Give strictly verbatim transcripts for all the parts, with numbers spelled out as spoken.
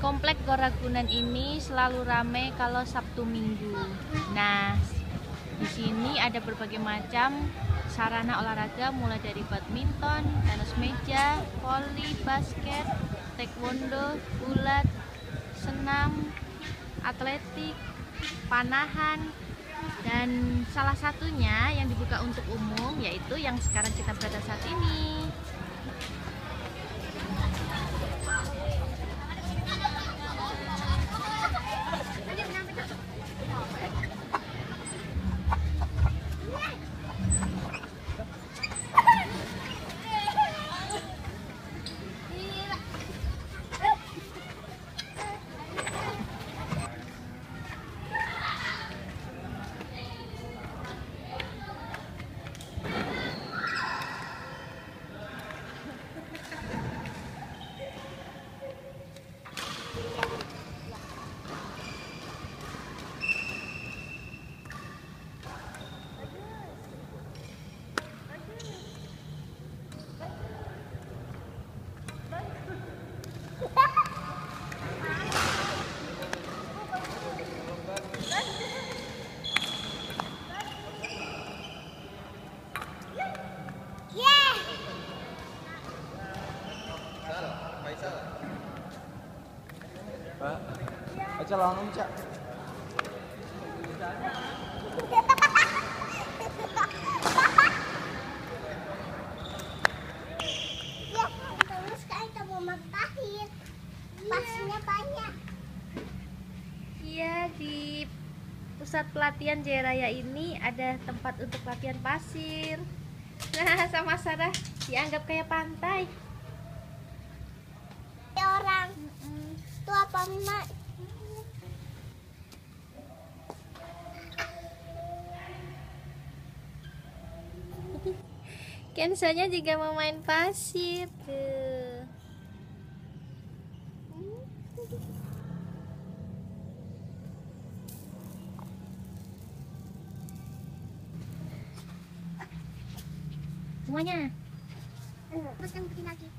Komplek Gor Ragunan ini selalu ramai kalau Sabtu Minggu. Nah, di sini ada berbagai macam sarana olahraga mulai dari badminton, tenis meja, voli, basket, taekwondo, gulat, senam, atletik, panahan, dan salah satunya yang dibuka untuk umum yaitu yang sekarang kita berada saat ini. Pak, aja langsung cak. Ya, terus kan kamu makahin. Pasnya banyak. Iya, di pusat pelatihan Jaya Raya ini ada tempat untuk latihan pasir. Nah, sama Sarah dianggap kayak pantai. Orang itu apa mak? Kensonya juga mau main pasir tuh. Semuanya. Terus yang bikin lagi.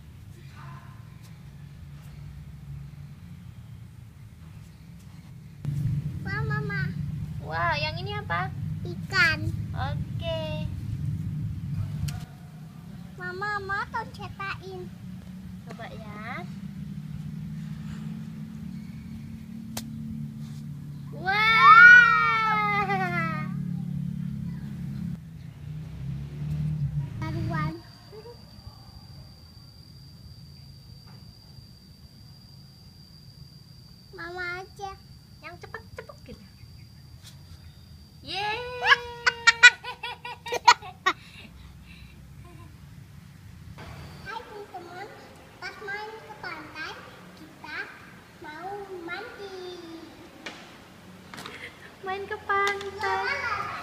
Wah mama, Wow, yang ini apa? ikan. Oke. Mama mau tau cetakin. Coba ya. Wah. Baruan. Mama aja. Yang cepet-cepet gitu. Yeay. Hai teman-teman, pas main ke pantai kita mau mandi. Main ke pantai. Mama,